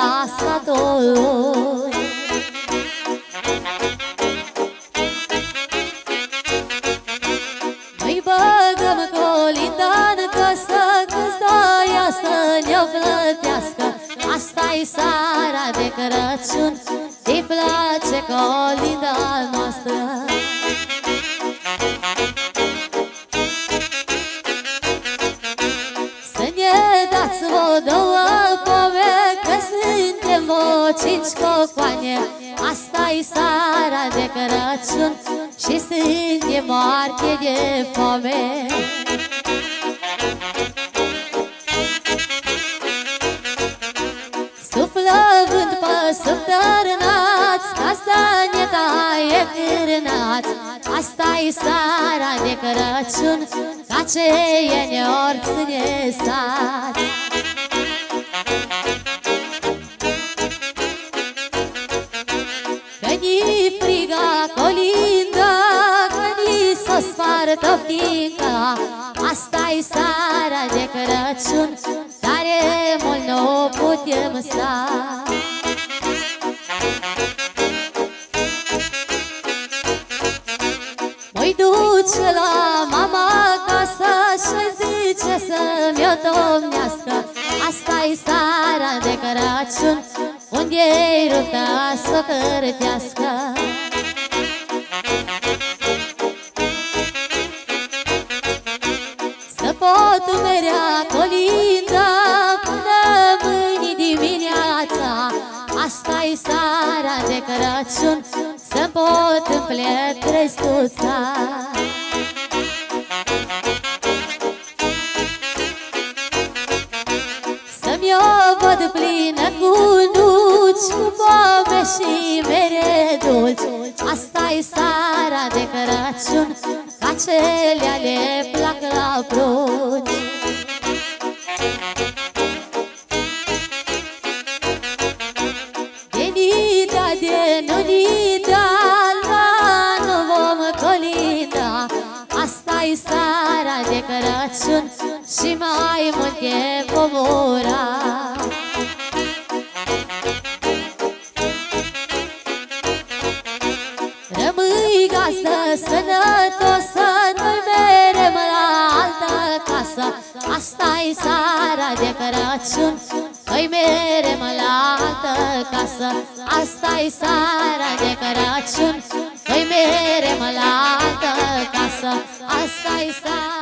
la satul. Noi băgăm colinda în casă, când stoia să ne-o plătească. Asta-i seara de Crăciun, îi place colinda noastră. Să ne dați vă două pome, că suntem vă 5 cocoane. Asta-i seara de Crăciun și suntem moarte de foame. Suflă vânt pe săptărnați, asta ne taie cârnați. Asta-i seara de Crăciun, ca ce e ne-or ține sați. Că-ni friga colinda, că-ni s-o spartă fiinca. Asta-i seara de Crăciun, tare mult nu putem sta. Mă-i duce la mama acasă și zice să-mi o domnească. Asta-i seara de Crăciun, unde-i rupta s-o cârtească. Să pot merea colinda până mâine dimineața. Asta-i seara de Crăciun, să pot împlet crestuța. Să-mi o văd plină cu nuci, cu pome și mere dulci. Asta-i seara de Crăciun, ca celea le plac la prunci. De nida, de nunida, la nu vom colinda. Asta-i seara de Crăciun și mai multe vom ura. Rămâi gazdă sănătosă, noi merem la altă casă. Asta-i seara de Crăciun, noi merem la altă casă. Asta-i seara de Crăciun, noi merem la altă casă. Asta-i seara